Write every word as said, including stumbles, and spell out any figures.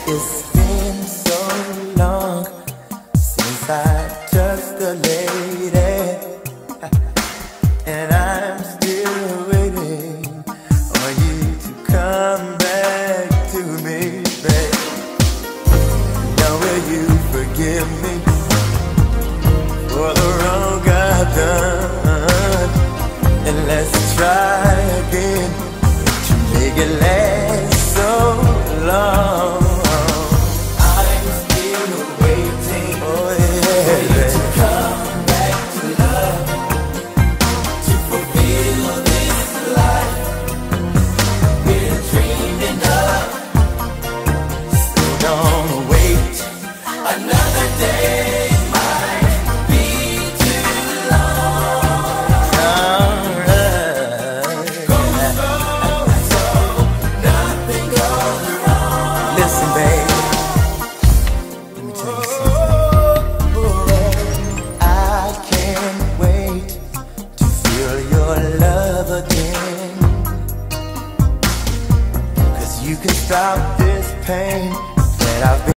It's been so long since I touched a lady, and I'm still waiting on you to come back to me, babe. Now will you forgive me for the wrong I've done, and let's try again to make it last so long. I'm still waiting oh, yeah, for you to come back to love, to fulfill this life we're dreaming of. So don't wait another day. Listen, babe, let me tell you something. I can't wait to feel your love again, 'cause you can stop this pain that I've been